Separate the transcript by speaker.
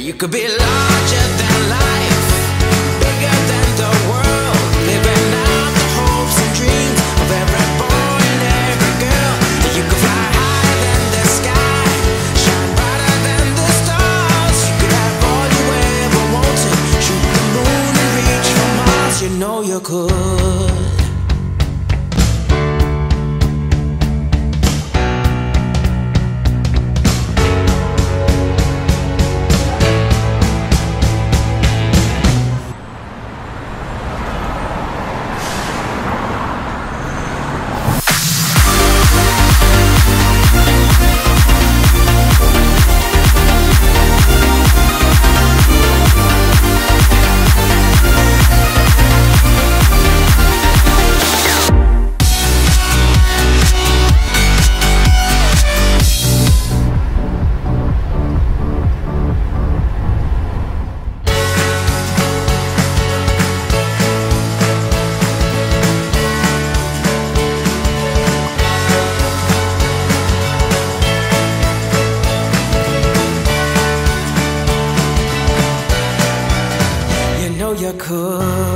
Speaker 1: You could be larger than life, bigger than the world, living out the hopes and dreams of every boy and every girl. You could fly higher than the sky, shine brighter than the stars. You could have all you ever wanted, shoot the moon and reach for Mars. You know you could. You could.